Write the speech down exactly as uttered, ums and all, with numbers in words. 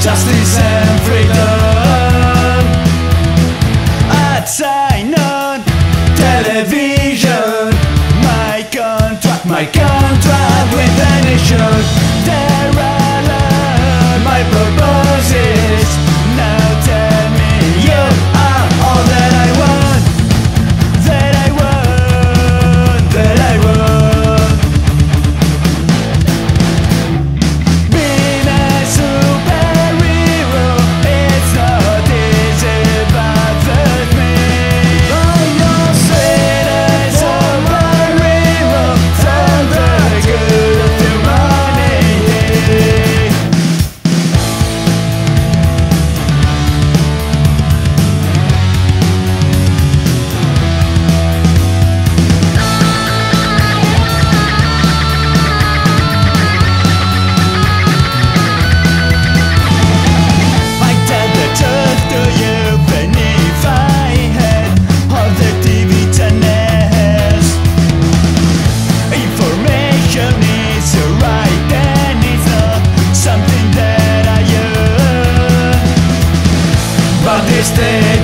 justice and freedom. I'd sign on television, my contract, my contract with the nation. There I learned my purposes. Now tell me you are all that I want, that I want, that I want. Being a superhero, it's not easy, bothers me. Oh, you're sweet as a superhero, from the good of humanity. I tell the truth to you, even if I had all the T V channels. Information is right and it's not something that I use, but this day